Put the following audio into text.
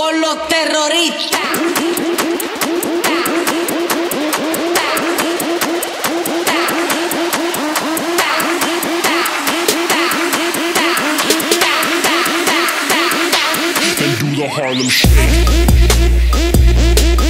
con los terroristas. And do the Harlem Shake.